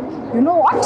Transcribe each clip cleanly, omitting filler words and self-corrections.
You know what?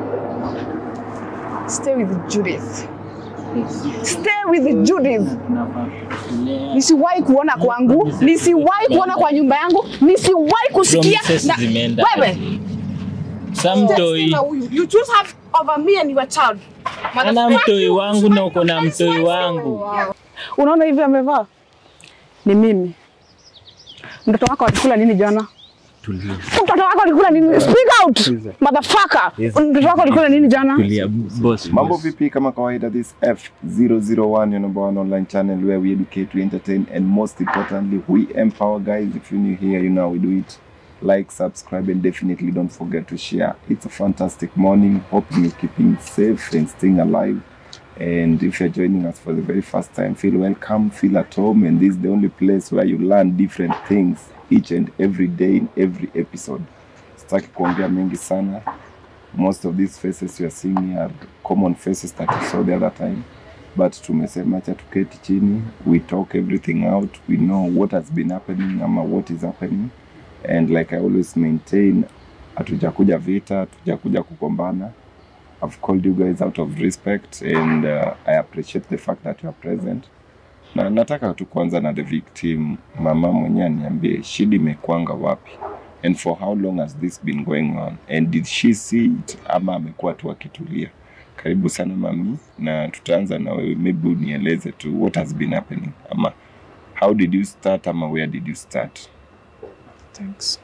Stay with Judith. Stay with Judith. Nisiwahi kuona kwangu, nisiwahi kuona kwa nyumba yangu, nisiwahi kusikia. Wewe. Samtoi. You choose have over me and your child. Ana mtoi wangu na uko na mtoi wangu. Unaona hivi amevaa? Ni mimi. Mtoto wako alikula nini jana? Tulia. Mtoto wako alikula nini? Speak out, motherfucker. Mtoto wako alikula nini jana? Tulia, boss. Mambo vipi kama kawaida, this F001, your number one online channel where we educate, we entertain, and most importantly, we empower. Guys, if you're new here, you know how we do it. Like, subscribe, and definitely don't forget to share. It's a fantastic morning. Hoping you're keeping safe and staying alive. And if you're joining us for the very first time, feel welcome, feel at home, and this is the only place where you learn different things each and every day in every episode. Sitaki kuongea mengi sana. Most of these faces you are seeing here are common faces that you saw the other time. But tumesema acha tuketi chini, we talk everything out, we know what has been happening ama what is happening. And like I always maintain, hatujakuja vita, hatujakuja kukombana. I've called you guys out of respect, and I appreciate the fact that you are present. Na nataka tu kwanza na the victim, mama mwenyewe niambie shida imekwanga wapi, and for how long has this been going on, and did she see it ama amekuwa tu akitulia. Karibu sana mami, na tutaanza na wewe, maybe unieleze tu what has been happening, ama how did you start ama where did you start? Thanks.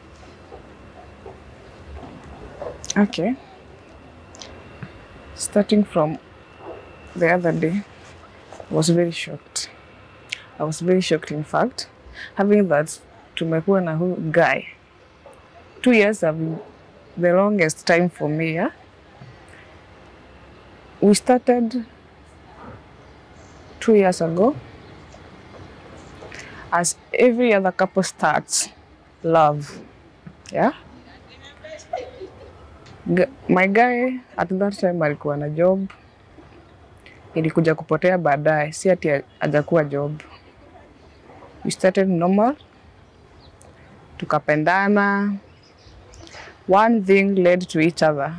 Okay. Starting from the other day, I was very shocked. I was very shocked, in fact, having that tumekuwa na huyu guy. 2 years have been the longest time for me, yeah? We started 2 years ago. As every other couple starts, love, yeah? My guy at that time alikuwa na job. Ilikuja kupotea baadaye, si ati hajakuwa job. We started normal. Tukapendana. One thing led to each other.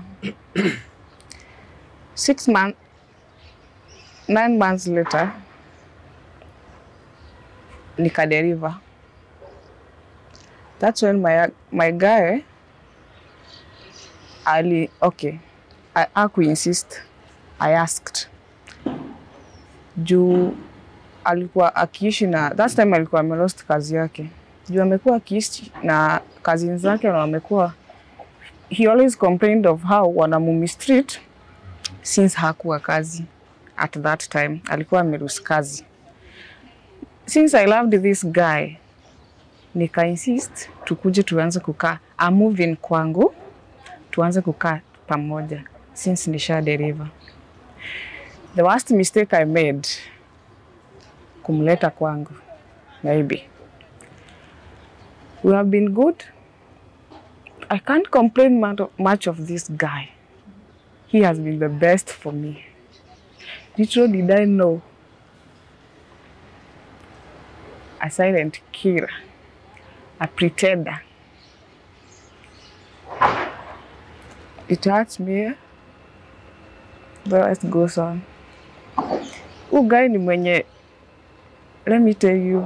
9 months later, nikaderiva. That's when my guy I insist. I asked. Juu alikuwa akiishi na, that time alikuwa amelost kazi yake. Juu amekuwa akiishi na cousins zake na wamekuwa, he always complained of how wanamumistreat since hakuwa kazi. At that time alikuwa ameruhusu kazi. Since I loved this guy, nika insist tukuje tuanze kukaa. I move in kwangu, tuanze kukaa pamoja since nisha deriva. The worst mistake I made, kumleta kwangu, maybe. We have been good. I can't complain much of this guy. He has been the best for me. Little did I know, a silent killer, a pretender. It hurts me, but it goes on. Huyu guy ni mwenye, let me tell you,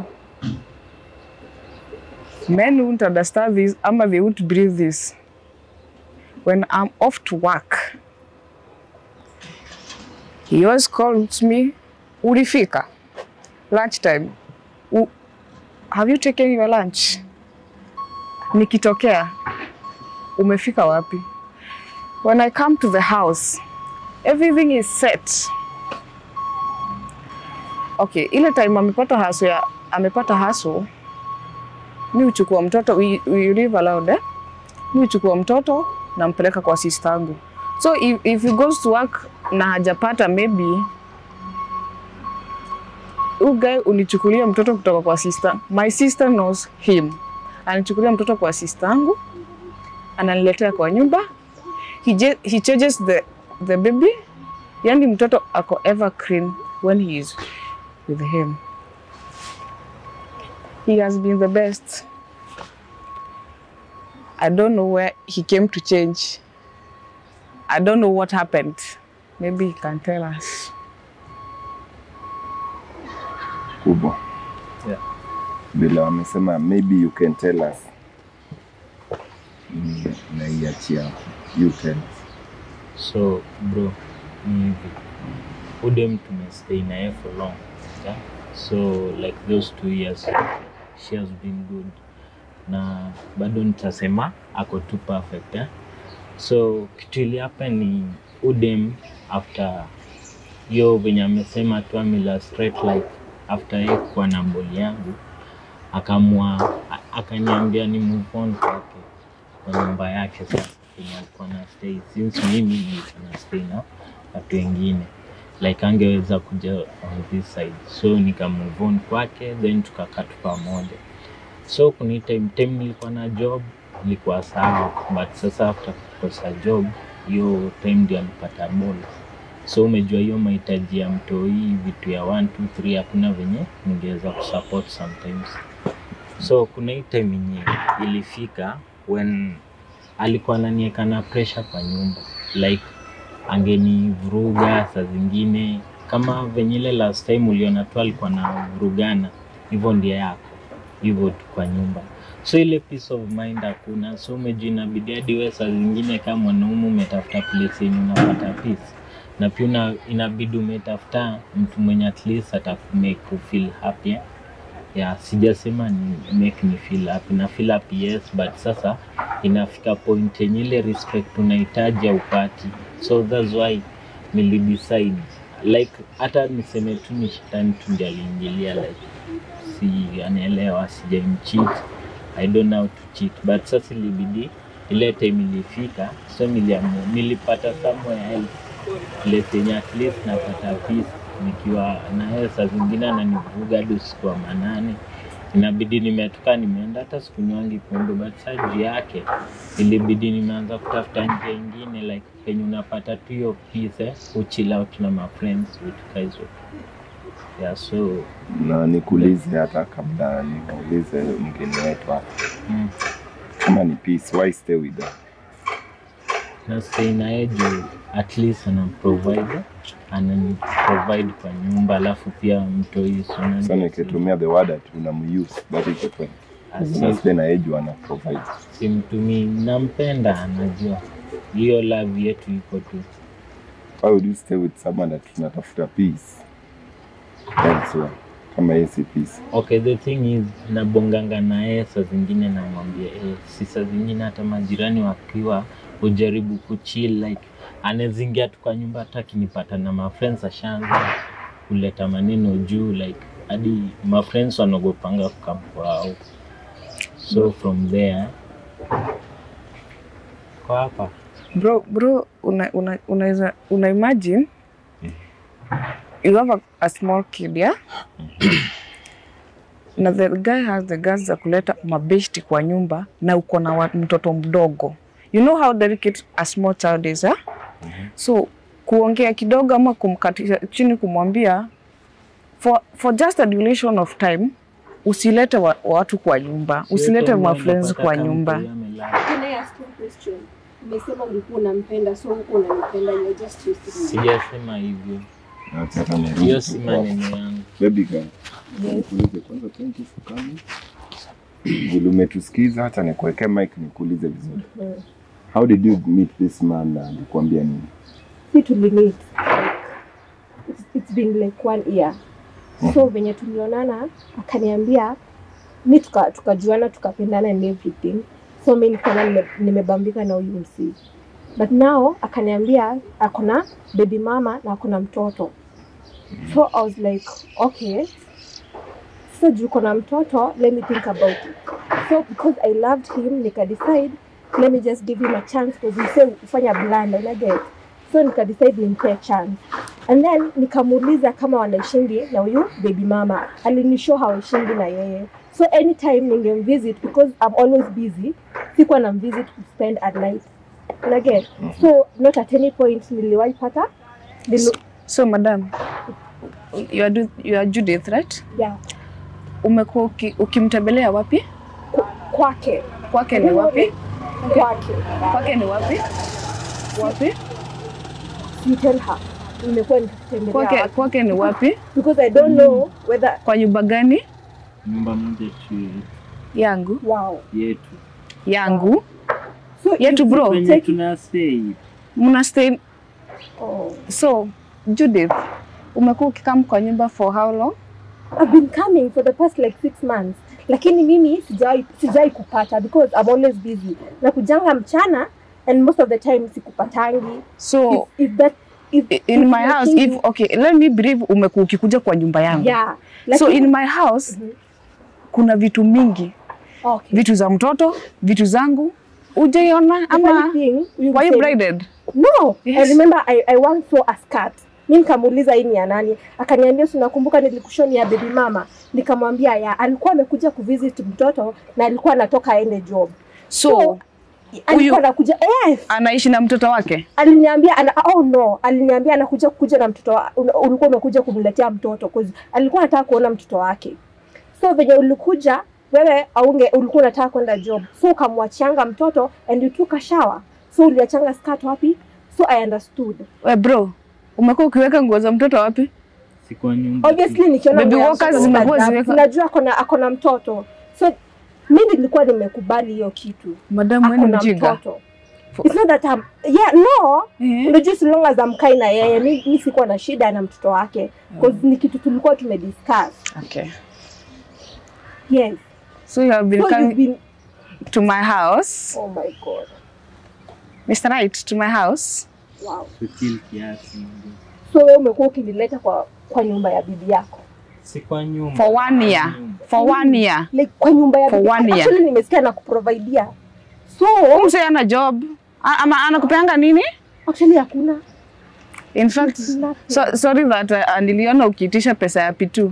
men won't understand this, ama they won't breathe this. When I'm off to work, he always calls me, ulifika, lunchtime, have you taken your lunch? Nikitokea, umefika wapi? When I come to the house, everything is set. Okay, ile time amepata haso, mi uchukua mtoto, we live alone, eh? Mi uchukua mtoto na mpeleka kwa sister yangu. So if he goes to work na hajapata, maybe guy unichukulia mtoto kutoka kwa sister. My sister knows him. Anichukulia mtoto kwa sister yangu, ananiletea kwa nyumba. He changes the baby. Yani mtoto ako ever clean when he is with him. He has been the best. I don't know where he came to change. I don't know what happened. Maybe he can tell us. Kubwa. Yeah. Bila wamesema maybe you can tell us. Na iachia. You tell us. So bro, udem tumestay na yeye for long. Yeah? So like those 2 years she has been good. Na bado nitasema ako too perfect. Yeah? So kitu ili hapa ni udem after yo venye amesema tu amila straight like after yeye kwa na boli yangu akaniambia ni move on kwake kwa nyumba yake sasa alikuwa na stay since mimi nilikuwa na stay na watu wengine like angeweza kuja on this side, so nika move on kwake then tukakaa pamoja. So kuni time nilikuwa na job ilikuwa sawa, but sasa after kukosa job hiyo time ndio nilipata ball. So umejua hiyo mahitaji ya mtoi vitu ya 1 2 3 hakuna venye ningeweza kusupport sometimes. So kuna hii time yenye ilifika when alikuwa ananiweka na pressure kwa nyumba, like angenivuruga saa zingine kama venye ile last time uliona tu alikuwa na vurugana hivyo ndio yako hivyo tu kwa nyumba. So ile peace of mind hakuna. So umejua inabidi hadi wewe saa zingine kama mwanaume umetafuta place yenye unapata peace, na pia inabidi umetafuta mtu mwenye at least atakufanya feel happy. Yeah, sijasema ni make me feel happy, na feel happy yes, but sasa inafika point yenye ile respect unahitaji upati. So that's why nili decide like hata niseme tu ni shetani tu ndiye aliingilia, like si anaelewa sijamcheat, I don't know how to cheat, but sasa ilibidi ile time ilifika, so nilipata somewhere else place yenye at least napata peace nikiwa na yeye. Saa zingine ananivuga hadi usiku wa manane, inabidi nimetoka nimeenda hata siku nyingi pombe, but saa juu yake ilibidi nimeanza kutafuta njia nyingine like penye unapata tu hiyo peace chill out na my friends with kaizo. Yeah, so na nikuulize hata kabla niulize mgeni wetu hapa. Kama ni peace, why stay with her? Na stay na yeye at least ana provide kwa nyumba, alafu pia mtoi sana. Sana nikitumia the word that unamuuse that iko point. Stay na yeye ana provide. Simtumi nampenda, anajua hiyo love yetu iko tu. How would you stay with someone that tunatafuta peace? Elsewhere. Kama yesi peace. Okay, the thing is nabonganga na yeye saa zingine namwambia si saa zingine hata majirani wakiwa ujaribu kuchill like anazingia tu kwa nyumba hata kinipata na my friends ashaanza kuleta maneno juu like hadi my friends wanogopanga kukampo. So from there kwa hapa Bro, una imagine you have a small kid, yeah? Na the guy has the guts za kuleta mabeshti kwa nyumba na uko na mtoto mdogo. You know how delicate a small child is, huh? So kuongea kidogo ama kumkatisha chini kumwambia for just a duration of time usilete watu kwa nyumba, usilete my friends kwa nyumba. Can I ask you a question? Umesema ulikuwa unampenda, so uko unanipenda, you just used to. Sijasema hivyo. Hiyo si maneno yangu. Baby girl. Nikuulize kwanza, thank you for coming. Umetusikiza hata nikuwekea mic nikuulize vizuri. How did you meet this man na alikwambia nini? Si tulimeet. It's been like 1 year. So venye tulionana akaniambia mimi tukajuana tukapendana and everything. So mimi nikaona nimebambika na huyu msi. But now akaniambia akona baby mama na akona mtoto. So I was like, okay. So juu kuna mtoto, let me think about it. So because I loved him, nika decide let me just give him a chance because he said ufanya blanda unageti. So nika decide nimpe chance. And then nikamuuliza kama wanaishingi na huyu baby mama. Alinishow hawaishingi na yeye. So anytime ningemvisit because I'm always busy, sikuwa namvisit to spend at night. Unageti. So not at any point niliwahi pata. So madam, you are Judith, right? Yeah. Umekuwa ukimtembelea wapi? Kwake. Kwake ni wapi? Kwake. Kwake ni wapi? Wapi? you tell her. Nimekuwa nikitembelea. Kwake ni wapi? Because I don't know whether kwa nyumba gani? Nyumba moja tu yangu. Wow. Yetu. Yangu. So yetu bro. Tuna stay. Muna stay. Oh. So Judith, umekuwa ukikam kwa nyumba for how long? I've been coming for the past like 6 months. Lakini mimi sijai kupata because I'm always busy. Na kujanga mchana and most of the time sikupatangi. So if in my house, if okay, let me believe umekuwa ukikuja kwa nyumba yangu. Yeah. So in my house kuna vitu mingi. Okay. Vitu za mtoto, vitu zangu. Ujaiona ama were you braided? No. Yes. I remember I once saw a skirt. Mimi nikamuuliza hii ni ya nani? Akaniambia unakumbuka nilikushoni ya baby mama. Nikamwambia ya alikuwa amekuja kuvisit mtoto na alikuwa anatoka aende job. So alikuwa anakuja anaishi na mtoto wake? Aliniambia aliniambia anakuja na mtoto. Ulikuwa umekuja kumletea mtoto cause alikuwa anataka kuona mtoto wake. So venye ulikuja wewe ulikuwa unataka kwenda job. So ukamwachianga mtoto and you took a shower. So uliachanga skirt wapi? So I understood. Bro, umekuwa ukiweka nguo za mtoto wapi? Si kwa nyumba. Obviously nikiona baby walkers zimekuwa ziweka. Najua akona mtoto. So mimi nilikuwa nimekubali hiyo kitu. Madam wewe ni mjinga. It's not that unajua as long as I'm kind na yeye mimi sikuwa na shida na mtoto wake because ni kitu tulikuwa tumediscuss. Okay. Yes. So you have been coming to my house. Oh my God. Mr. Right, to my house. Wow. Kutil kiasi. So wewe umekuwa ukinileta kwa nyumba ya bibi yako? Si kwa nyumba. For 1 year. For 1 year. Like kwa nyumba ya bibi. Actually nimesikia na kuprovidea. So umse ana job. Ama anakupeanga nini? Actually hakuna. In fact, sorry that niliona ukiitisha pesa ya P2.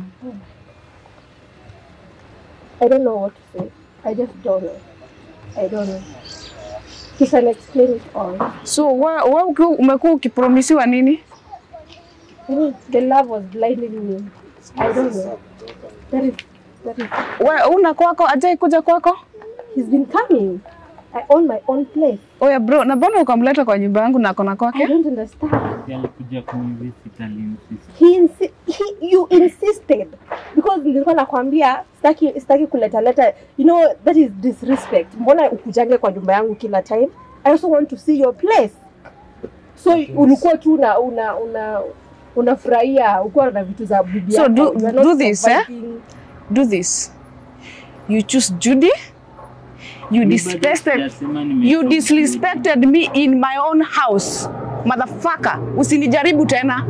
I don't know what to say. I just don't know. I don't know. You can explain it all. So wewe umekuwa ukipromisiwa nini? The love was blinding me. I don't know. That is. Wewe una kwako ajai kuja kwako? He's been coming. I own my own place. Oya bro, na mbona ukamleta kwa nyumba yangu na kona kwake? I don't understand. Alikuja kunivisit you insisted because nilikuwa nakwambia sitaki kuleta you know that is disrespect. Mbona ukujange kwa nyumba yangu kila time? I also want to see your place. So ulikuwa tu unafurahia uko na vitu za bibi yako. So do this, do this. You choose Judy. You disrespected me in my own house. Motherfucker, usinijaribu tena.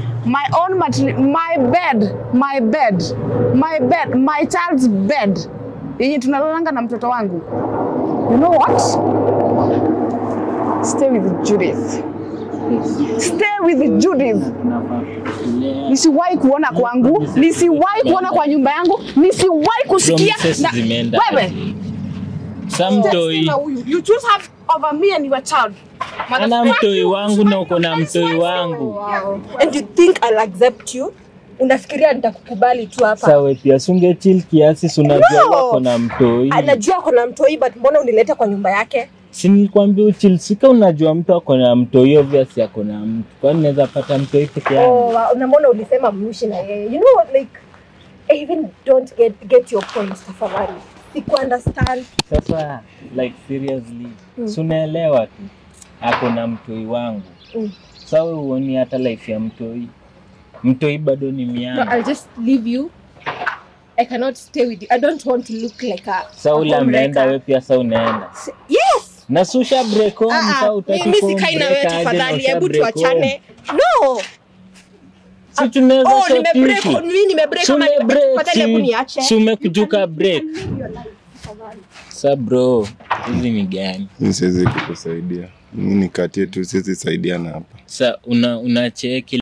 My child's bed. Yenye tunalalanga na mtoto wangu. You know what? Stay with Judith. Stay with Judith. Nisiwahi kuona kwangu, nisiwahi kuona kwa nyumba yangu, nisiwahi kusikia wewe. You choose have over me and your child. Ana mtoi wangu na uko na mtoi wangu. Wow. And you think I'll accept you? Unafikiria nitakukubali tu hapa? Sawa pia sunge chill kiasi unajua wako na mtoi. Anajua ako na mtoi but mbona unileta kwa nyumba yake? Si nilikwambia uchill sika unajua mtu ako na mtoi obviously ako na mtu. Kwa nini naweza pata mtoi peke yangu? Na mbona ulisema mrushi na yeye? You know like I even don't get your point tafadhali. Siku understand. Sasa like seriously. Sunaelewa tu. Ako na mtoi wangu. Sawa uoni hata life ya mtoi. Mtoi bado ni miana. No, I'll just leave you. I cannot stay with you. I don't want to look like a Saula mnaenda wewe pia sawa unaenda. Yes. Na susha break home sawa utaki. Mimi sikai na wewe tafadhali, hebu tuachane. No. Si tunaweza nimebreak kama tafadhali hebu niache. Si umekujuka break. Sa bro, hizi ni gani? Siwezi kukusaidia. Mimi nikatie tu sisi saidiana hapa. Sa una cheki